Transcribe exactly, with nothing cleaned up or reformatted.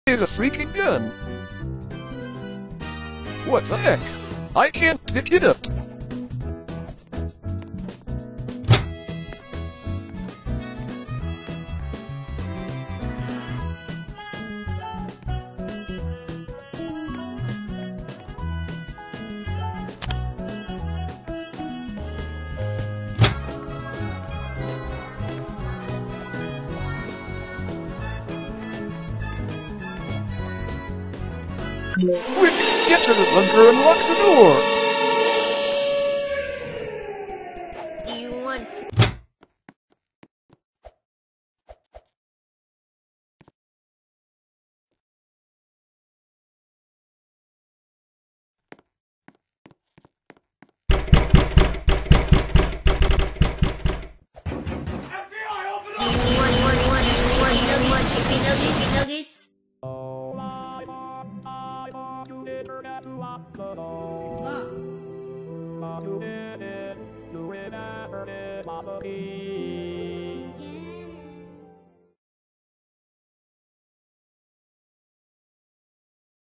is a freaking gun? What the heck? I can't pick it up. Quick, get to the bunker and lock the door! Do you want... Do you want, want, want, want, want, want, want chicken nuggets, nuggets? It's locked.